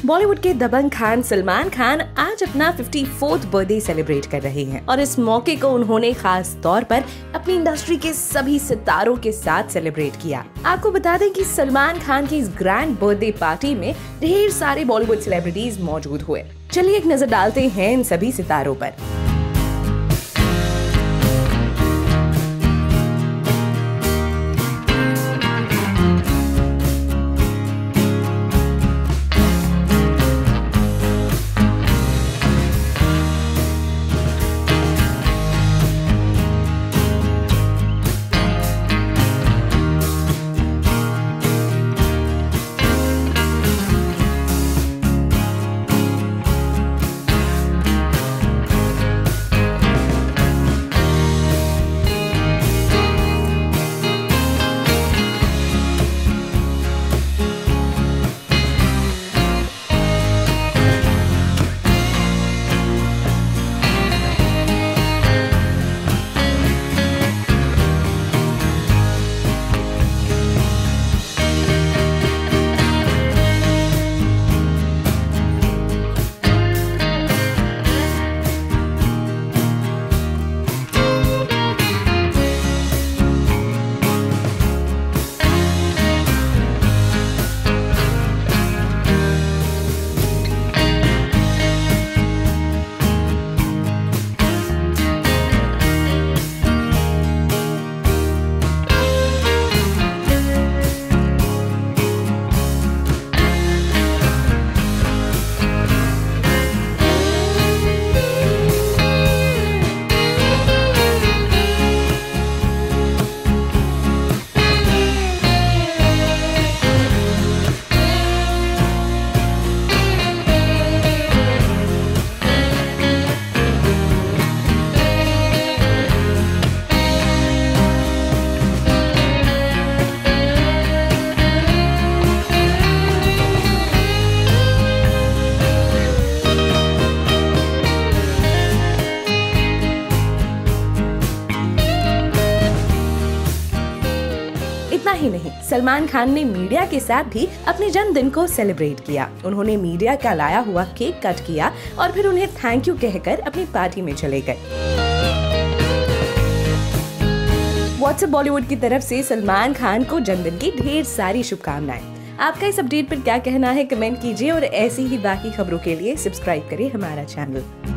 बॉलीवुड के दबंग खान सलमान खान आज अपना 54th बर्थडे सेलिब्रेट कर रहे हैं और इस मौके को उन्होंने खास तौर पर अपनी इंडस्ट्री के सभी सितारों के साथ सेलिब्रेट किया। आपको बता दें कि सलमान खान की इस ग्रैंड बर्थडे पार्टी में ढेर सारे बॉलीवुड सेलिब्रिटीज मौजूद हुए। चलिए एक नजर डालते हैं इन सभी सितारों पर। इतना ही नहीं, सलमान खान ने मीडिया के साथ भी अपने जन्मदिन को सेलिब्रेट किया। उन्होंने मीडिया का लाया हुआ केक कट किया और फिर उन्हें थैंक यू कहकर अपनी पार्टी में चले गए। व्हाट्सएप बॉलीवुड की तरफ से सलमान खान को जन्मदिन की ढेर सारी शुभकामनाएं। आपका इस अपडेट पर क्या कहना है कमेंट कीजिए और ऐसी ही बाकी खबरों के लिए सब्सक्राइब करें हमारा चैनल।